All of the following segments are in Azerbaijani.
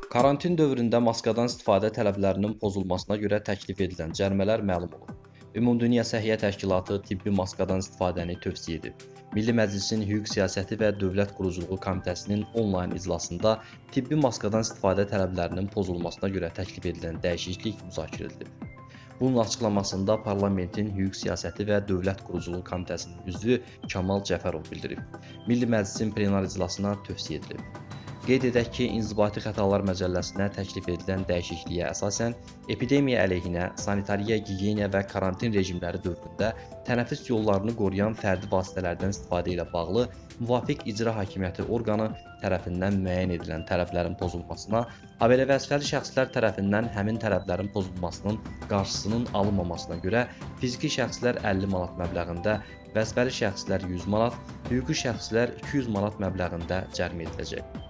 Karantin dövründə maskadan istifadə tələblərinin pozulmasına görə təklif edilən cərimələr məlum olub. Ümumdünya Səhiyyə Təşkilatı tibbi maskadan istifadəni tövsiyə edib. Milli Məclisin Hüquq Siyasəti və Dövlət Quruculuğu Komitəsinin onlayn iclasında tibbi maskadan istifadə tələblərinin pozulmasına görə təklif edilən dəyişiklik müzakirə edilib. Bunun açıqlamasında Parlamentin Hüquq Siyasəti və Dövlət Quruculuğu Komitəsinin üzvü Kamal Cəfərov bildirib. Milli Məclisin plenar iclasına tövsiyə edilib. Qeyd edək ki, İnzibati Xətalar Məcəlləsinə təklif edilən dəyişikliyə əsasən epidemiya əleyhinə sanitariya, gigiyena və karantin rejimləri dövründə tənəffüs yollarını qoruyan fərdi vasitələrdən istifadə ilə bağlı müvafiq icra hakimiyyəti orqanı tərəfindən müəyyən edilən tələblərin pozulmasına, habelə vəzifəli şəxslər tərəfindən həmin tələblərin pozulmasının qarşısının alınmamasına görə fiziki şəxslər 50 manat məbləğində, vəzifəli şəxslər 100 manat, hüquqi şəxslər 200 manat məbləğində cərimə ediləcək.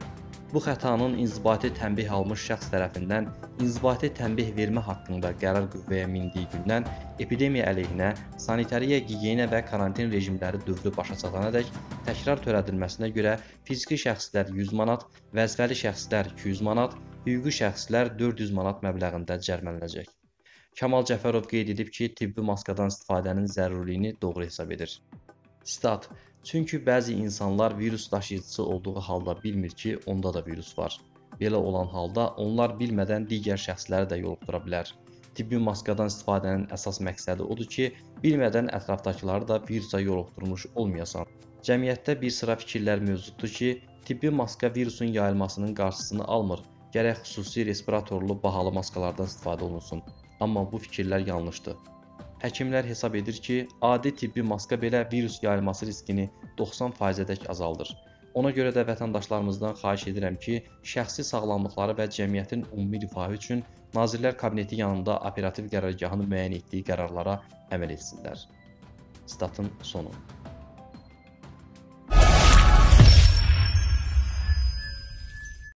Bu xətanın inzibati tənbih almış şəxs tərəfindən inzibati tənbih vermə haqqında qərar qüvvəyə mindiyi gündən epidemiya əleyhinə sanitariya, gigiyena və karantin rejimləri dövrü başa çatanadək təkrar törədilməsinə görə fiziki şəxslər 100 manat, vəzifəli şəxslər 200 manat, hüquqi şəxslər 400 manat məbləğində cərimələnəcək. Kamal Cəfərov qeyd edib ki, tibbi maskadan istifadənin zərurliyini doğru hesab edir. Sitat: Çünki bəzi insanlar virus daşıyıcısı olduğu halda bilmir ki, onda da virus var. Belə olan halda onlar bilmədən digər şəxsləri də yoluxdura bilər. Tibbi maskadan istifadənin əsas məqsədi odur ki, bilmədən ətrafdakıları da virusa yoluxdurmuş olmayasan. Cəmiyyətdə bir sıra fikirlər mövcuddur ki, tibbi maska virusun yayılmasının qarşısını almır, gərək xüsusi respiratorlu bahalı maskalardan istifadə olunsun. Amma bu fikirlər yanlışdır. Həkimlər hesab edir ki, adi tibbi maska belə virus yayılması riskini 90%-ədək azaldır. Ona görə də vətəndaşlarımızdan xahiş edirəm ki, şəxsi sağlamlıqları və cəmiyyətin ümumi rifahı üçün Nazirlər Kabineti yanında operativ qərargahın müəyyən etdiyi qərarlara əməl etsinlər. Statın sonu.